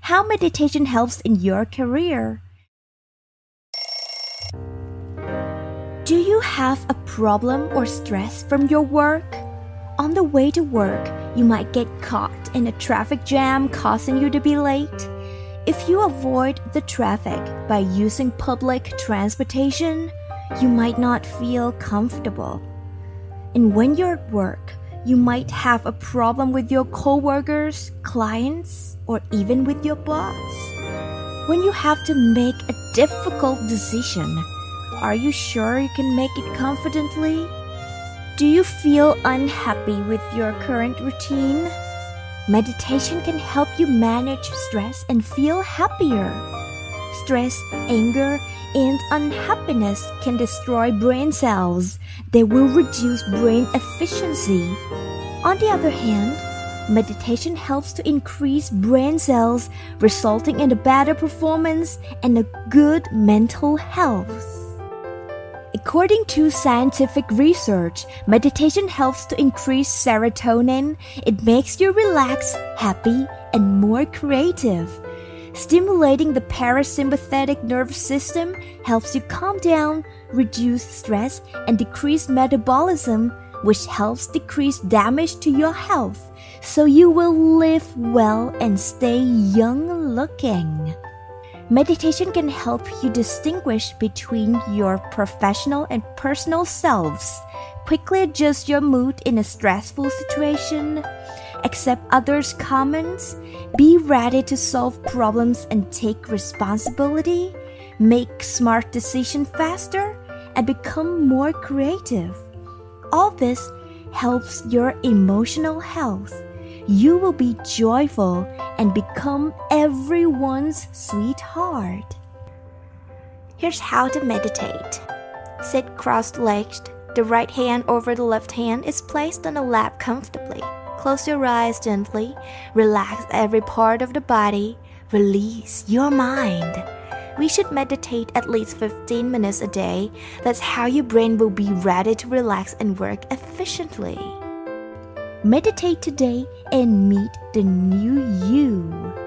how meditation helps in your career. Do you have a problem or stress from your work? On the way to work, you might get caught in a traffic jam causing you to be late. If you avoid the traffic by using public transportation, you might not feel comfortable. And when you're at work, you might have a problem with your coworkers, clients, or even with your boss. When you have to make a difficult decision, are you sure you can make it confidently? Do you feel unhappy with your current routine? Meditation can help you manage stress and feel happier. Stress, anger, and unhappiness can destroy brain cells. They will reduce brain efficiency. On the other hand, meditation helps to increase brain cells, resulting in a better performance and a good mental health. According to scientific research, meditation helps to increase serotonin. It makes you relaxed, happy, and more creative. Stimulating the parasympathetic nervous system helps you calm down, reduce stress, and decrease metabolism, which helps decrease damage to your health, so you will live well and stay young-looking. Meditation can help you distinguish between your professional and personal selves, quickly adjust your mood in a stressful situation, accept others' comments, be ready to solve problems and take responsibility, make smart decisions faster, and become more creative. All this helps your emotional health. You will be joyful and become everyone's sweetheart. Here's how to meditate. Sit cross-legged. The right hand over the left hand is placed on the lap comfortably. Close your eyes gently. Relax every part of the body. Release your mind. We should meditate at least 15 minutes a day. That's how your brain will be ready to relax and work efficiently. Meditate today and meet the new you.